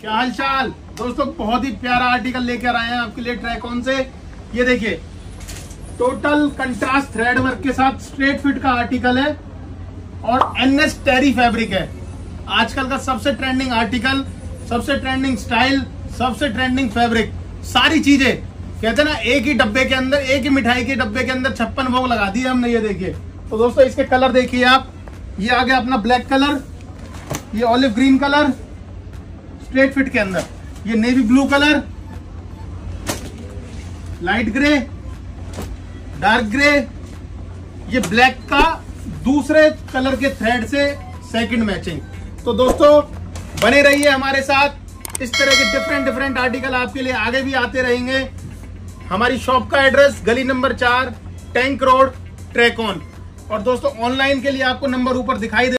क्या हाल चाल दोस्तों, बहुत ही प्यारा आर्टिकल लेकर आए हैं आपके लिए ट्रैकऑन से। ये देखिए, टोटल कंट्रास्ट थ्रेड वर्क के साथ स्ट्रेट फिट का आर्टिकल है और एनएस टेरी फैब्रिक है। आजकल का सबसे ट्रेंडिंग आर्टिकल, सबसे ट्रेंडिंग स्टाइल, सबसे ट्रेंडिंग फैब्रिक, सारी चीजें कहते हैं ना एक ही डब्बे के अंदर, एक ही मिठाई के डब्बे के अंदर 56 भोग लगा दिए हमने। ये देखिए तो दोस्तों इसके कलर देखिए आप, ये आ गया अपना ब्लैक कलर, ये olive green colour straight fit के अंदर, ये navy blue colour, light grey, dark grey, ये ब्लैक का दूसरे कलर के थ्रेड से सेकंड मैचिंग। तो दोस्तों बने रहिए हमारे साथ, इस तरह के डिफरेंट आर्टिकल आपके लिए आगे भी आते रहेंगे। हमारी शॉप का एड्रेस गली नंबर 4, टैंक रोड, ट्रैकऑन। और दोस्तों ऑनलाइन के लिए आपको नंबर ऊपर दिखाई दे